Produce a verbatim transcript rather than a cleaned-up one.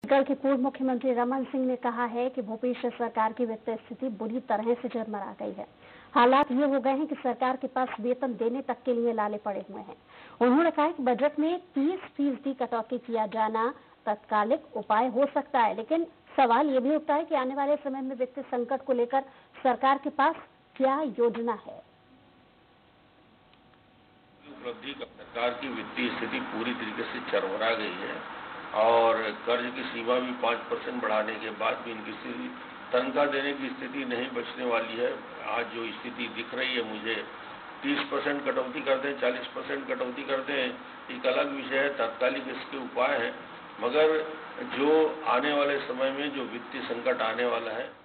छत्तीसगढ़ के पूर्व मुख्यमंत्री रमन सिंह ने कहा है कि भूपेश सरकार की वित्तीय स्थिति बुरी तरह से चरमरा गई है। हालात ये हो गए हैं कि सरकार के पास वेतन देने तक के लिए लाले पड़े हुए हैं। उन्होंने कहा कि बजट में तीस फीसदी कटौती किया जाना तत्कालिक उपाय हो सकता है, लेकिन सवाल ये भी उठता है कि आने वाले समय में वित्तीय संकट को लेकर सरकार के पास क्या योजना है। उपलब्धि का सरकार की वित्तीय स्थिति पूरी तरीके से चरमरा गई है और कर्ज की सीमा भी पाँच परसेंट बढ़ाने के बाद भी इनकी स्थिति तनख्वाह देने की स्थिति नहीं बचने वाली है। आज जो स्थिति दिख रही है मुझे, तीस परसेंट कटौती कर दें, चालीस परसेंट कटौती कर दें, एक अलग विषय है, तात्कालिक इसके उपाय हैं, मगर जो आने वाले समय में जो वित्तीय संकट आने वाला है